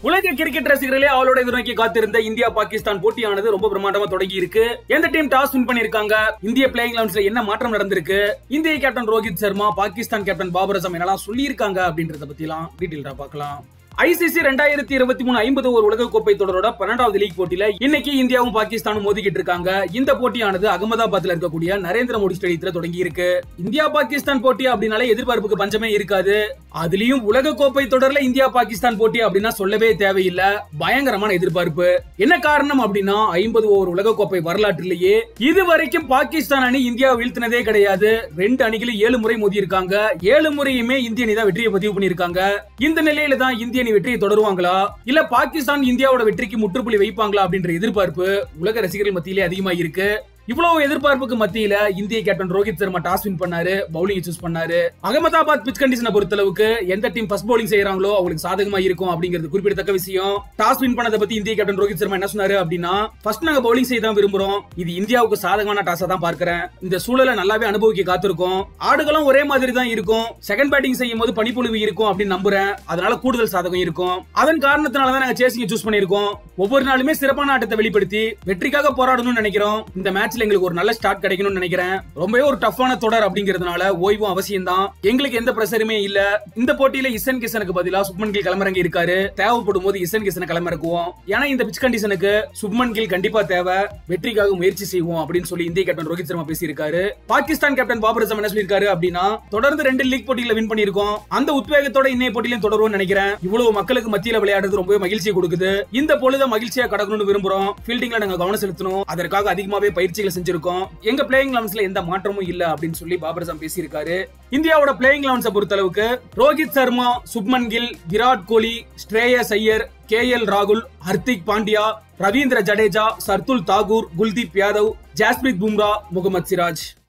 உலக கிரிக்கெட் ரசிகர்களே அவளோட எதிர்நோக்கி காத்திருந்த இந்தியா பாகிஸ்தான் போட்டியானது ரொம்ப பிரமாண்டமா தொடங்கி இருக்கு. எந்த டீம் டாஸ் வின் பண்ணிருக்காங்க, இந்திய பிளேயிங் லெவன்ஸ்ல என்ன மாற்றம் நடந்திருக்கு, இந்திய கேப்டன் ரோஹித் சர்மா, பாகிஸ்தான் கேப்டன் பாபர் அசம் என்னெல்லாம் சொல்லி இருக்காங்க அப்படின்றத பத்தி எல்லாம் டீடைலா பார்க்கலாம். ICC 2023 50 ஓவர் உலகக்கோப்பை தொடரோட 12வது லீக் போட்டியில இன்னைக்கு இந்தியாவும் பாகிஸ்தானும் மோதிக்கிட்டு இருக்காங்க. இந்த போட்டியானது அகமதாபாத்ல இருக்கக்கூடிய நரேந்திர மோடி ஸ்டேடியத்துல தொடங்கி இருக்கு. இந்தியா பாகிஸ்தான் போட்டி அப்படினாலே எதிர்பார்ப்புக்கு பஞ்சமே இருக்காது. அதுலயும் உலகக்கோப்பை தொடர்ல இந்தியா பாகிஸ்தான் போட்டி அப்படின்னா சொல்லவே தேவையில்லை. பயங்கரமான எதிர்பார்ப்பு. என்ன காரணம் அப்படின்னா 50 ஓவர் உலகக்கோப்பை வரலாற்றிலேயே இதுவரைக்கும் பாகிஸ்தான் அணி இந்தியா வீழ்த்தினதே கிடையாது. 2 அணிகளும் 7 முறை மோதி இருக்காங்க. 7 முறையுமே இந்திய அணி தான் வெற்றியை பதிவு பண்ணிருக்காங்க. இந்த நிலையில தான் இந்திய வெற்றியை தொடருவாங்களா இல்ல பாகிஸ்தான் இந்தியாவோட வெற்றிக்கு முற்றுப்புள்ளி வைப்பாங்களா அப்படின்ற எதிர்பார்ப்பு உலக ரசிகர்கள் மத்தியிலே அதிகமா இருக்கு. இவ்வளவு எதிர்பார்ப்புக்கு மத்தியில இந்திய captain Rohit Sharma toss win பண்ணாரு, பவுலிங் சூஸ் பண்ணாரு. அகமதாபாத் பிட்ச் கண்டிஷனை பொறுத்தளவுக்கு எந்த டீம் ஃபர்ஸ்ட் பவுலிங் செய்யறாங்களோ அவங்களுக்கு சாதகமா இருக்கும் அப்படிங்கிறது குறிப்பிடத்தக்க விஷயம். டாஸ் வின் பண்ணதை பத்தி இந்திய கேப்டன் ரோஹித் சர்மா என்ன சொன்னாரு அப்படின்னா, ஃபர்ஸ்ட் நாங்க பவுலிங் செய்ய தான் விரும்புறோம். இது இந்தியாவுக்கு சாதகமான டாஸா தான் பார்க்கிறேன். இந்த சூழலை நல்லாவே அனுபவிக்க காத்திருக்கோம். ஆடுகளும் ஒரே மாதிரி தான் இருக்கும். செகண்ட் பேட்டிங் செய்யும் போது பனிப்பொழிவு இருக்கும் அப்படின்னு நம்புறேன். அதனால கூடுதல் சாதகம் இருக்கும். அதன் காரணத்தினால தான் நாங்க சேசிங் சூஸ் பண்ணிருக்கோம். ஒவ்வொரு நாளுமே சிறப்பான ஆட்டத்தை வெளிப்படுத்தி வெற்றிக்காக போராடணும்னு நினைக்கிறோம். இந்த மேட்ச்ல எங்களுக்கு ஒரு நல்ல ஸ்டார்ட் கிடைக்கணும்னு நினைக்கிறேன். ரொம்பவே ஒரு டஃப்பான தொடர் அப்படிங்கிறதுனால ஓய்வும் அவசியம் தான். எங்களுக்கு எந்த பிரஷருமே இல்ல. இந்த போட்டியில இசன் கிஷனுக்கு பதிலா சுப்மன் கில் களமிறங்கி இருக்காரு. தேவைப்படும் போது இசன் கிஷனை களமிறக்குவோம். ஏன்னா இந்த பிட்ச் கண்டிஷனுக்கு சுப்மன் கில் கண்டிப்பா தேவை. வெற்றிக்காக முயற்சி செய்வோம் அப்படின்னு சொல்லி இந்திய கேப்டன் ரோஹித் சர்மா பேசியிருக்காரு. பாகிஸ்தான் கேப்டன் பாபர் அசம் என்ன சொல்லியிருக்காரு அப்படின்னா, தொடர்ந்து 2 லீக் போட்டியில வின் பண்ணிருக்கோம். அந்த உத்வேகத்தோட இன்னைய போட்டியிலும் தொடருவோம்னு நினைக்கிறேன். இவ்வளவு மக்களுக்கு மத்தியில விளையாடுறது ரொம்பவே மகிழ்ச்சியை கொடுக்குது. இந்த பொழுது மகிழ்ச்சியா கடக்கணும்னு விரும்புறோம். ஃபீல்டிங்ல நாங்க கவனம் செலுத்தணும். அதற்காக அதிகமாவே பயிற்சிகளை செஞ்சிருக்கோம். எங்க பிளேயிங் லெவன்ஸ்ல எந்த மாற்றமும் இல்ல அப்படின்னு சொல்லி பாபர் அசம் பேசியிருக்காரு. இந்தியாவோட பிளேயிங் லெவன்ஸை பொறுத்தளவுக்கு ரோஹித் சர்மா, சுப்மன் கில், விராட் கோலி, ஸ்ரேயஸ் ஐயர், KL ராகுல், ஹர்திக் பாண்டியா, ரவீந்திர ஜடேஜா, சர்துல் தாகூர், குல்தீப் யாதவ், ஜாஸ்பிரித் பும்ரா, முகமது சிராஜ்.